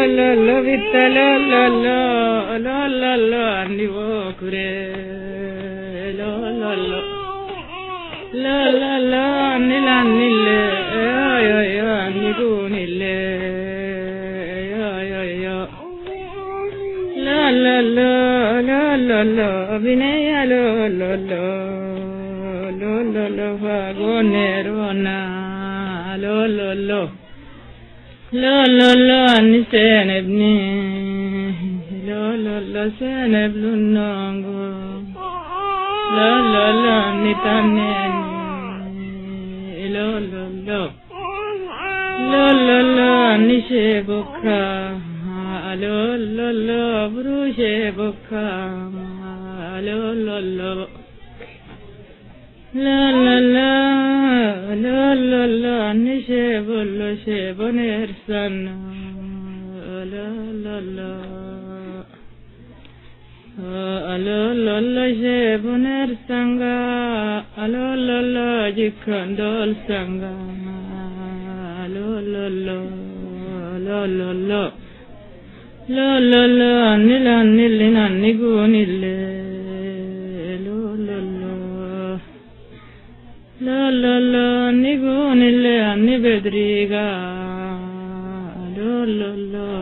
la la vita la la la la la la ni vokure la la la la la la ni la ni le ya ya ni guni le ya ya ya la la la la la la vinaya la la la la la la vagonerona la la la لا لا لا نسان ابني لا لا لا سان ابن النانغو لا لا لا نتانين لا لا لا لا لا لا نشي بكا لا لا لا بروشي بكا لا لا لا لا لا لا لا لا لا نشيب ولا شيب نرسنا لا لا لا لا لا لا شيب نرسنا لا لا لا جكان دول سنا لا لا لا لا لا لا لا لا لا نلا نلنا نقول لا لا لا نقول اللي أني بدريقا لا لا لا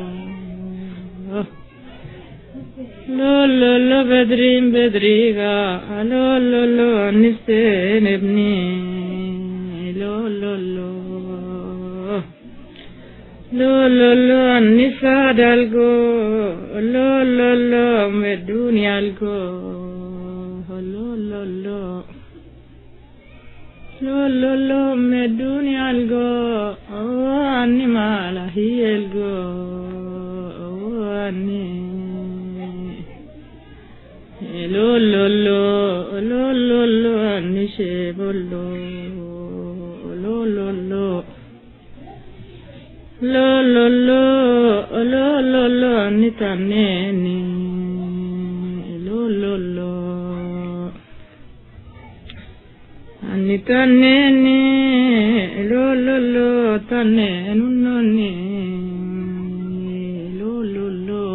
لا لا لا بدرين بدريقا لا لا لا نسين ابني لا لا لا لا لا لا نساد الجو لا لا لا مدنيا الجو لا لا لا لا لا لا مدوني الجو أواني ما لا هي الجو أواني لا لا لا لا لا لا نشيب لا لا لا لا لا لا لا لا لا لا نتانيني لا لا لا ni taneni lo lo lo tanenu noni lo lo lo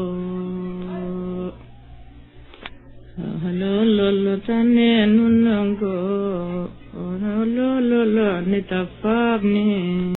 lo lo lo tanenu nango lo lo lo ni tapabni